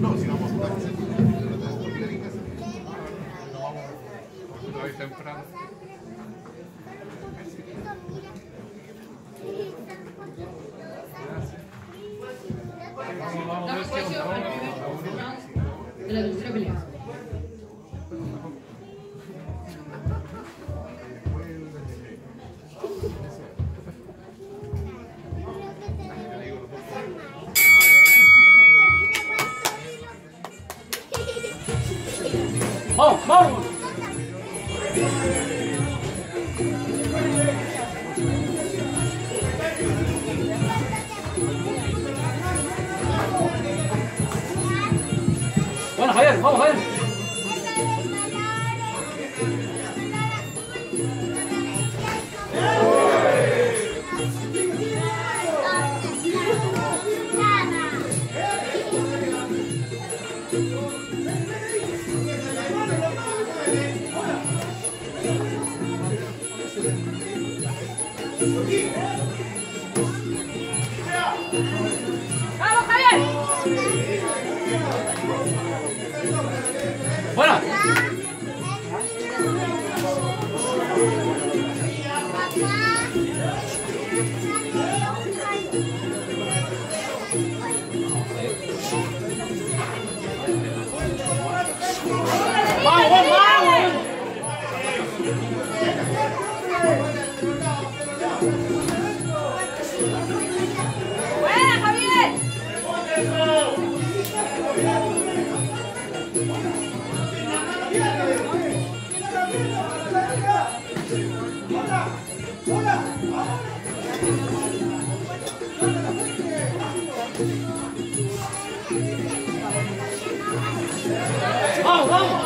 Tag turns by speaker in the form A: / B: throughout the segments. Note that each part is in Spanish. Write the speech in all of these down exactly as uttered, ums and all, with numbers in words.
A: No, si vamos a jugar. Hoy temprano.
B: Damos inicio al primer round de la tercera pelea.
C: ¡Vamos, vamos! Bueno, Javier, vamos, Javier.
B: ¡Vamos, Javier!
C: Bueno. ¡Vamos, vamos, vamos!
B: ¡Buena, Javier!
C: ¡Vamos, vamos!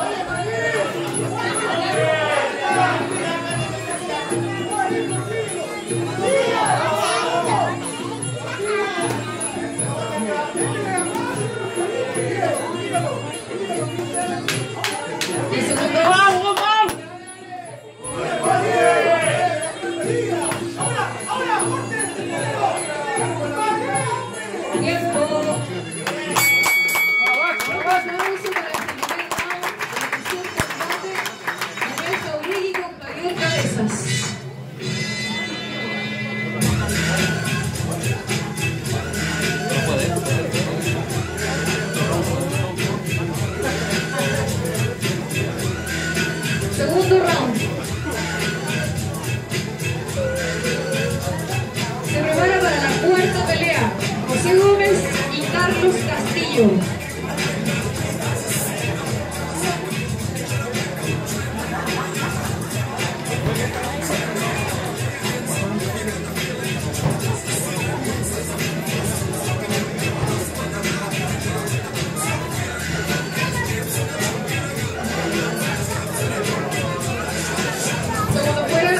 B: El segundo
C: ¡Vamos, vamos!
B: tiempo.
C: ¡Vamos, vamos!
B: Aplauso para este primer round de la tercera combate. Manuel Jauregui con Javier Cabezas. Segundo round. Se prepara para la cuarta pelea. José Gómez y Carlos Castillo. Segundo fuera.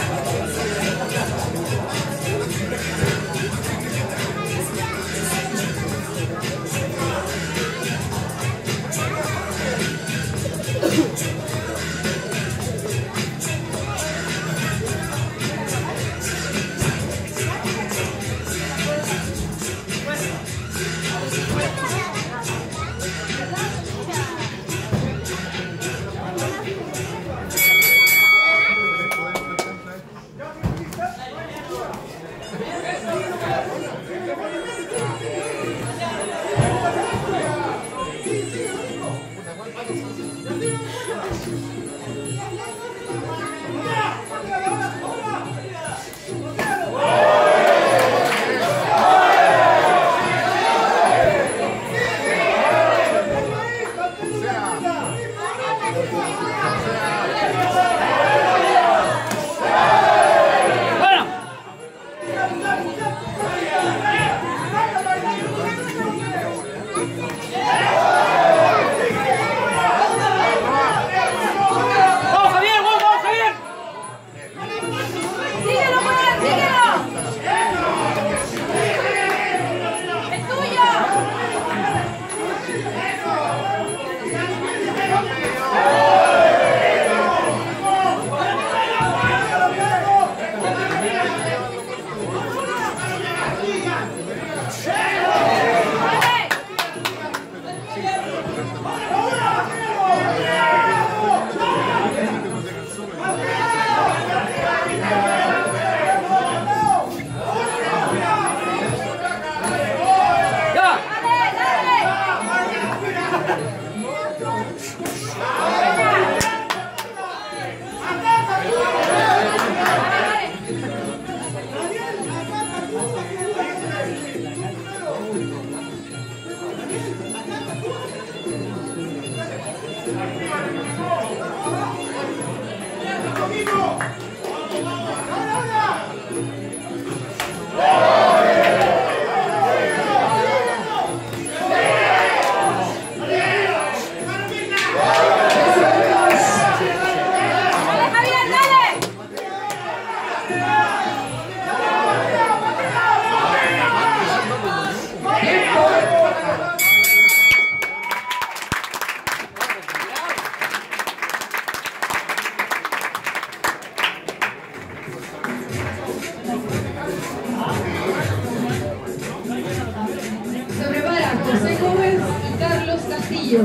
B: Se prepara José Gómez y Carlos Castillo.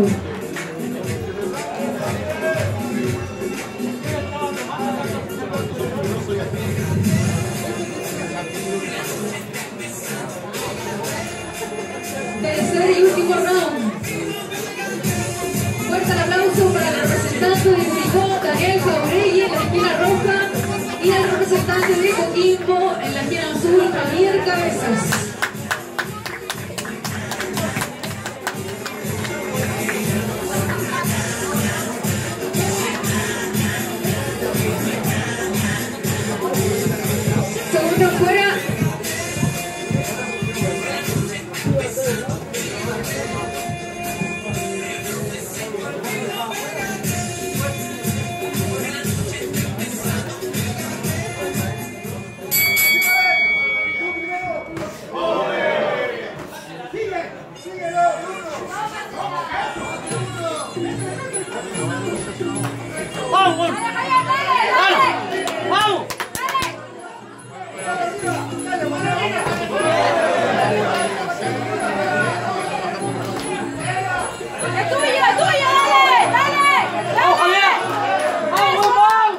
B: Tercer y último round. Fuerte el aplauso para el representante de Curicó, Daniel Jauregui, en la esquina roja, y el representante de Coquimbo en la esquina azul, Javier Cabezas. Segundo fuera.
C: ¡Vamos! ¡Vamos!
A: ¡Es tuyo, es tuyo! ¡Dale! ¡Dale!
C: ¡Vamos, Javier! ¡Vamos, vamos!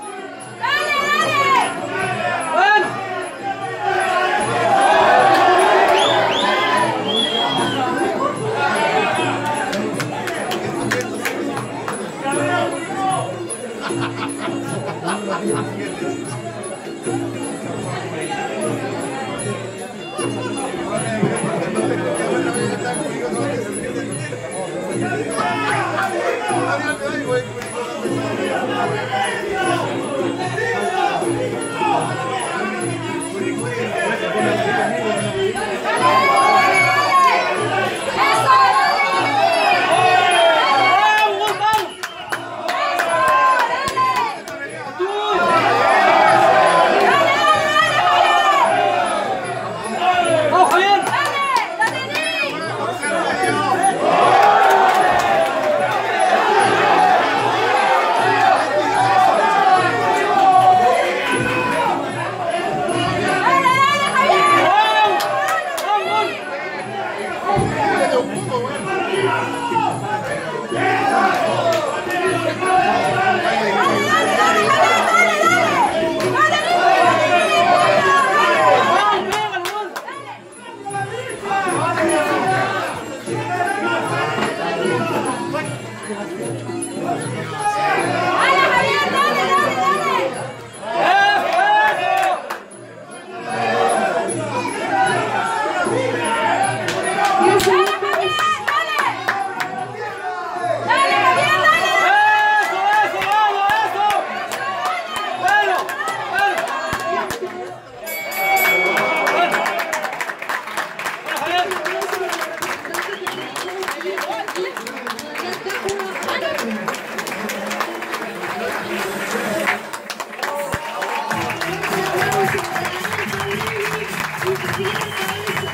A: ¡Dale, dale!
C: ¡Bueno!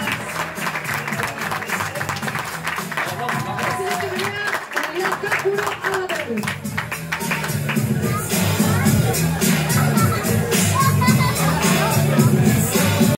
B: Uno.